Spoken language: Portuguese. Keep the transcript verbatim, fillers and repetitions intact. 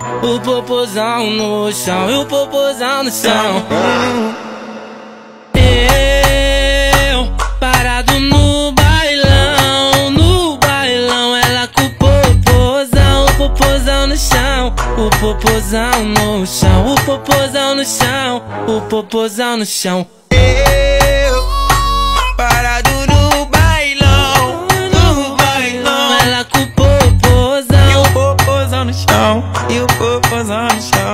o popozão no chão, e o popozão no chão. Eu, parado no bailão, no bailão, ela com o popozão, o popozão no chão, o popozão no chão, o popozão no chão, o popozão no chão. Eu, parado no bailão, no bailão, ela com o popozão, e o popozão no chão, e o popozão no chão.